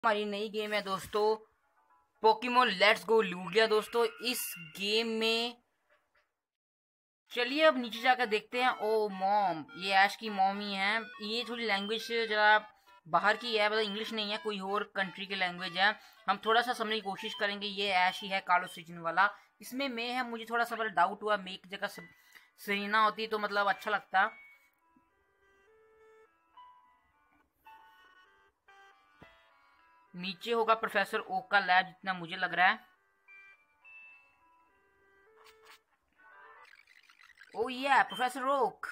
हमारी नई गेम है दोस्तों, पोकेमोन लेट्स गो लूगिया। दोस्तों इस गेम में चलिए अब नीचे जाकर देखते हैं। ओ मॉम, ये ऐश की मॉम ही है। ये थोड़ी लैंग्वेज जरा बाहर की है, मतलब इंग्लिश नहीं है, कोई और कंट्री की लैंग्वेज है। हम थोड़ा सा समझने की कोशिश करेंगे। ये ऐश ही है, कालो सीजन वाला। इसमें मैं है, मुझे थोड़ा सा डाउट हुआ। मे की जगह सेरेना होती तो मतलब अच्छा लगता। नीचे होगा प्रोफेसर ओक का लैब, जितना मुझे लग रहा है। ओ ये प्रोफेसर ओक।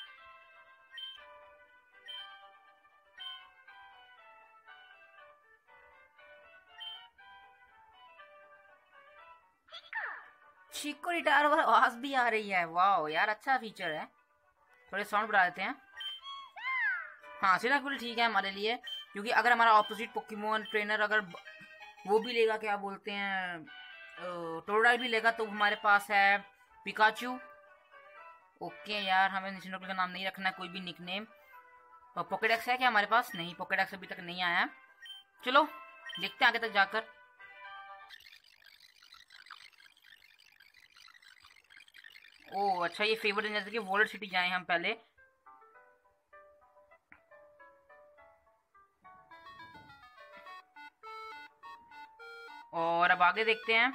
चीको रिटायर वाला आवाज भी आ रही है। वाह यार, अच्छा फीचर है। थोड़े साउंड बढ़ा देते हैं। हाँ सिनाकुल ठीक है हमारे लिए, क्योंकि अगर हमारा ऑपोजिट पोकेमोन ट्रेनर अगर वो भी लेगा, क्या बोलते हैं, टोरडाइल भी लेगा, तो हमारे पास है पिकाचू। ओके यार, हमें सिनाकुल का नाम नहीं रखना है, कोई भी निकनेम। और पोकेडेक्स है क्या हमारे पास? नहीं, पोकेडेक्स अभी तक नहीं आया। चलो देखते हैं आगे तक जाकर। ओ अच्छा, ये फेवर जैसे कि वॉलेट सिटी जाए हम पहले। और अब आगे देखते हैं।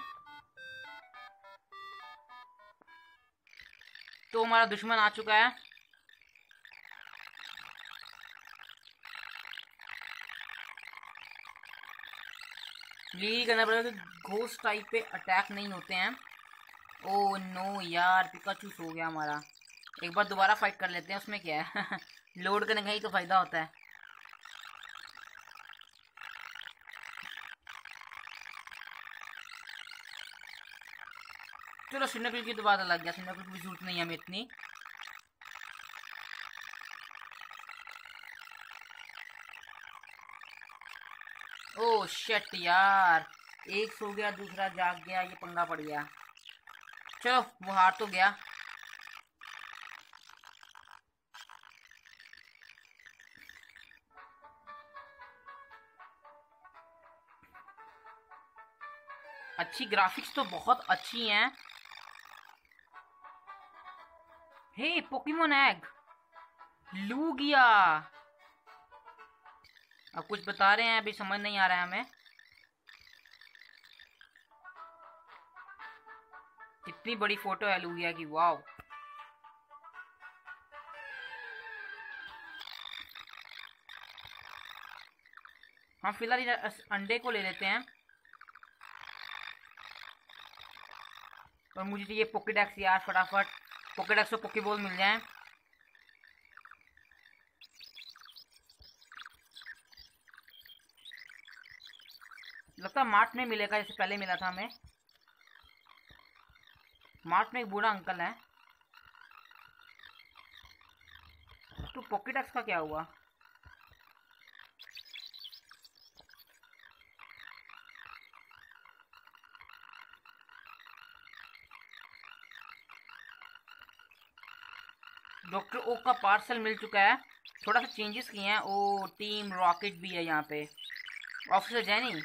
तो हमारा दुश्मन आ चुका है। लील करना पड़ेगा कि घोस्ट टाइप पे अटैक नहीं होते हैं। ओ नो यार, पिकाचू सो गया हमारा। एक बार दोबारा फाइट कर लेते हैं, उसमें क्या है। लोड करने का ही तो फायदा होता है। चलो सिनेकुल की तो बात अलग गया, सिनेकुल की भी जरूरत नहीं है हमें इतनी। ओ शिट यार, एक सो गया दूसरा जाग गया, ये पंगा पड़ गया। चलो वो हार तो गया। अच्छी ग्राफिक्स तो बहुत अच्छी हैं। Hey Pokemon egg Lugia. अब कुछ बता रहे हैं, अभी समझ नहीं आ रहा है हमें। कितनी बड़ी फोटो है लूगिया की, वाव। हम फिलहाल इस अंडे को ले लेते हैं। और मुझे चाहिए पोकेडेक्स यार, फटाफट पोकेडेक्स और पोकेबॉल मिल जाए। लगता है मार्ट में मिलेगा, जैसे पहले मिला था हमें। मार्ट में एक बूढ़ा अंकल है। तो पोकेडेक्स का क्या हुआ? डॉक्टर ओक का पार्सल मिल चुका है। थोड़ा सा चेंजेस किए हैं। ओ टीम रॉकेट भी है यहाँ पे। ऑफिसर जैनी।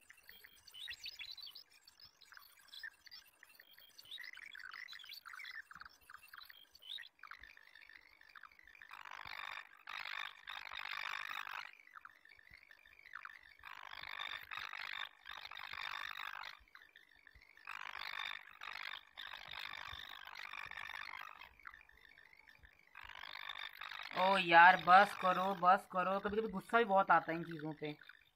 ओ यार बस करो बस करो, कभी कभी गुस्सा भी बहुत आता है इन चीज़ों पे।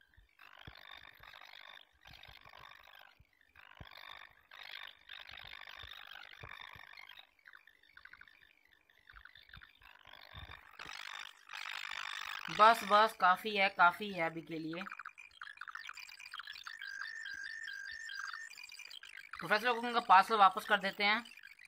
बस बस काफ़ी है अभी के लिए। प्रोफेसर लोगों का पार्सल वापस कर देते हैं।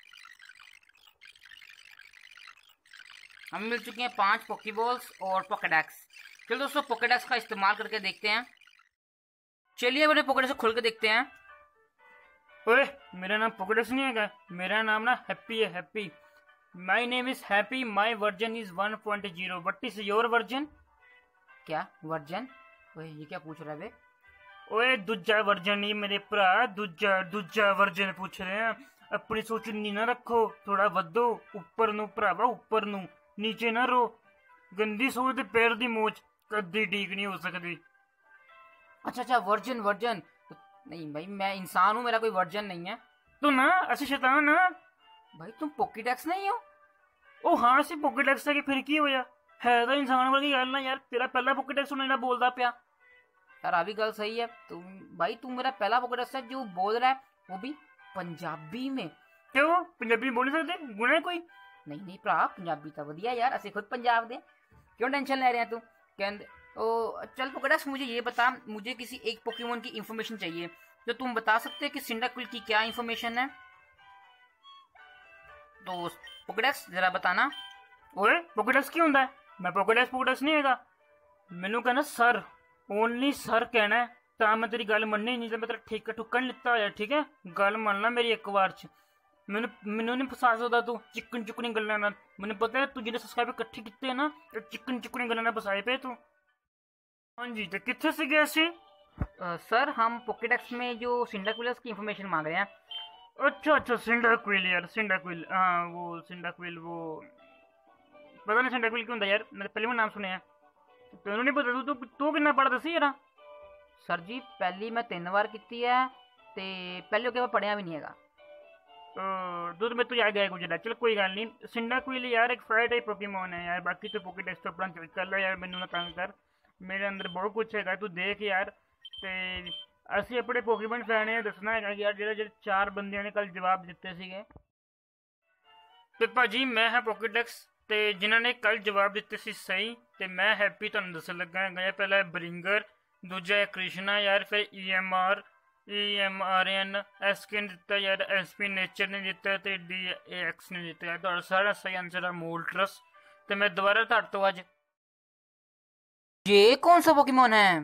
हमें मिल चुके हैं 5 पोकेबॉल्स और पोकेडेक्स। चलो दोस्तों पोकेडेक्स का इस्तेमाल करके देखते हैं। चलिए अपने पोकेडेक्स खोल के देखते हैं। अरे मेरा नाम पोकेडेक्स नहीं है क्या? मेरा नाम ना हैप्पी है, Happy. My name is Happy, my version is 1.0। What is your version? क्या वर्जन? ओए ये क्या पूछ रहा है बे? ओए दूजा वर्जन नहीं मेरे भरा, दूजा दूजा वर्जन पूछ रहे हैं। अपनी सोच नी ना रखो, थोड़ा वधो ऊपर नू भरावा, ऊपर नू, नीचे ना रो। गंदी सोच ते पैर दी मोच कदी ठीक नहीं हो सकती। अच्छा वर्जन वर्जन नहीं भाई, मैं इंसान हूँ, मेरा कोई वर्जन नहीं है। तो ना असि शैतान ना। भाई तुम पोकेडेक्स नहीं हो? ओ हाँ असि पोकेडेक्स है कि फिर की होया, है तो इंसान वाली गल ना यार। तेरा पहला पोकेडेक्स होने ना बोलदा पिया यार। अभी गल सही है तुम भाई, तुम मेरा पहला पोकेडेक्स है जो बोल रहा है, वो भी पंजाबी में। क्यों पंजाबी बोल नहीं सकते, गुना है कोई? नहीं भरा, पंजाबी तो वधिया यार, असि खुद पंजाब दे, क्यों टेंशन ले रहे हैं तू? कहते ओ चल पोकेडेक्स, मुझे ये बता, मुझे किसी एक पोकेमोन की इंफॉर्मेशन चाहिए, तो तुम बता सकते हैं कि सिंडाकुल की क्या इंफॉर्मेशन है? तो पोकेडेक्स जरा बताना। ओए पोकेडेक्स की होंदा है? मैं पोकेडेक्स नहीं हैगा। मैनू कहना सर, ओनली सर कहना है, तां मैं तेरी गल मननी, नहीं तो मैं तेरा ठेका ठुक्का नहीं लिता होया, ठीक है? गल मनना मेरी एक बार च। मैनू नहीं फसा सकदा तू चिकन चुकनी गल्लां नाल। मैनू पता है तू जिहड़े सब्सक्राइबर इकट्ठे कीते हैं ना, चिकन चुकनी गल्लां नाल फसाए पे तू। हाँ जी, तो कित्थे से गए सी? सर हम पोकेडेक्स में जो सिंडाकुलस की इंफॉर्मेशन मांग रहे हैं। अच्छा सिंडाकुल यार, सिंडाकुल, हाँ वो सिंडाकुल, वो पता नहीं सिंडाकुल क्यों होंदा यार, मैं पहले भी नाम सुने। तेनू नहीं पता? तू किन्ना पढ़ा दसी यार। सर जी पहली मैं 3 बार की है, ते पहले के मैं पढ़िया भी नहीं हैगा। दूध में तो याद आया गुजरा। चल कोई गल नहीं। सिंडाकुल यार एक फायर टाइप पोकेमोन है यार, बाकी तो पोकेडेक्स तो अपना चल रहा यार, मैनू ना तंग कर, मेरे अंदर बहुत कुछ है, तू देख यार। ते ਅਸੀਂ अपने पोकेमोन फैन ने दसना है यार, ਜਿਹੜੇ 4 ਬੰਦਿਆਂ ਨੇ ਕੱਲ ਜਵਾਬ ਦਿੱਤੇ ਸੀਗੇ। ਤੇ ਭਾਜੀ ਮੈਂ ਹਾਂ पोकेडेक्स, ਤੇ ਜਿਨ੍ਹਾਂ ਨੇ ਕੱਲ ਜਵਾਬ ਦਿੱਤੇ ਸੀ ਸਹੀ, ਤੇ ਮੈਂ ਹੈਪੀ ਤੁਹਾਨੂੰ ਦੱਸਣ ਲੱਗਾ ਹੈਗਾ। ਪਹਿਲਾ ਹੈ ਬਰਿੰਗਰ, ਦੂਜਾ ਹੈ ਕ੍ਰਿਸ਼ਨਾ ਯਾਰ, ਫਿਰ EMRN, SK ने दिता यार, SP नेचर ने दिता, ते DAX ने दिता यार। ਤੁਹਾਡਾ ਸਾਰਾ ਸਹੀ आंसर है मोल्ट्रस। ਤੇ मैं दोबारा ਤੁਹਾਡੇ ਤੋਂ ਅੱਜ ये कौन सा पोकेमोन है?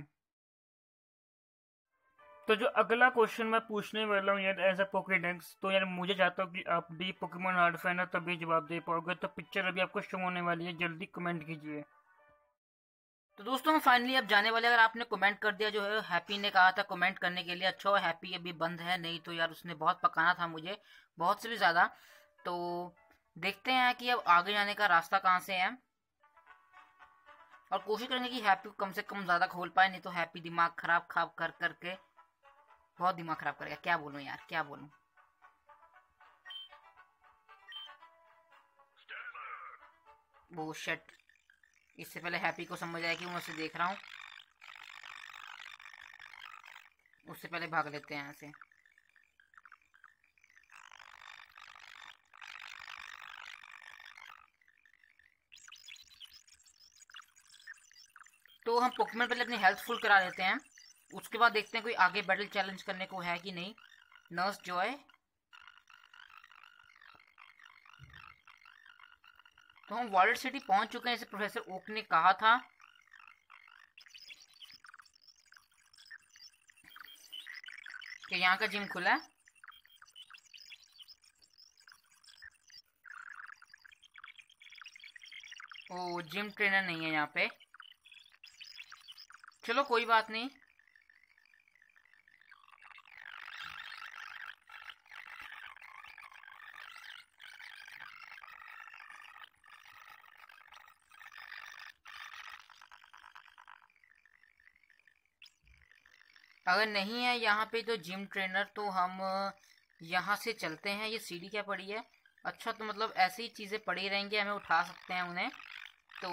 तो जो अगला क्वेश्चन मैं पूछने वाला हूँ यार एज अ पोकेडेक्स, तो यार मुझे चाहता हूँ कि आप भी पोकेमोन हार्ड फैन है तभी जवाब दे पाओगे। तो पिक्चर अभी आपको शो होने वाली है, जल्दी कमेंट कीजिए। तो दोस्तों हम फाइनली अब जाने वाले। अगर आपने कमेंट कर दिया, जो है हैप्पी ने कहा था कमेंट करने के लिए, अच्छा हैप्पी अभी बंद है, नहीं तो यार उसने बहुत पकाना था मुझे, बहुत से भी ज़्यादा। तो देखते हैं कि अब आगे जाने का रास्ता कहाँ से है, और कोशिश करेंगे कि हैप्पी को कम से कम ज़्यादा खोल पाए, नहीं तो हैप्पी दिमाग खराब कर करके बहुत दिमाग खराब करेगा। क्या बोलूँ यार, क्या बोलूँ। वो शिट, इससे पहले हैप्पी को समझ आया कि मैं उसे देख रहा हूँ, उससे पहले भाग लेते हैं यहाँ से। तो हम पोकेमोन पहले अपनी हेल्थ फुल करा लेते हैं, उसके बाद देखते हैं कोई आगे बैटल चैलेंज करने को है कि नहीं। नर्स जॉय, तो हम वॉलेट सिटी पहुंच चुके हैं, जैसे प्रोफेसर ओक ने कहा था। कि यहाँ का जिम खुला है। ओ जिम ट्रेनर नहीं है यहाँ पे, चलो कोई बात नहीं। अगर नहीं है यहाँ पे तो जिम ट्रेनर, तो हम यहाँ से चलते हैं। ये सीढ़ी क्या पड़ी है? अच्छा तो मतलब ऐसी चीज़ें पड़ी रहेंगी, हमें उठा सकते हैं उन्हें। तो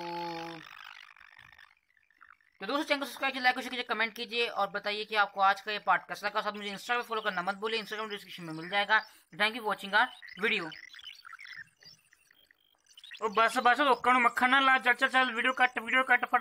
दोस्तों चैनल को सब्सक्राइब कीजिए, लाइक कीजिए, कमेंट कीजिए और बताइए कि आपको आज का ये पार्ट कैसा लगा। साथ मुझे इंस्टाग्राम पे फॉलो करना मत भूलिए, इंस्टाग्राम डिस्क्रिप्शन में मिल जाएगा। Thank you for watching our video. बस लोगों को मक्खन ना ला, चल वीडियो कट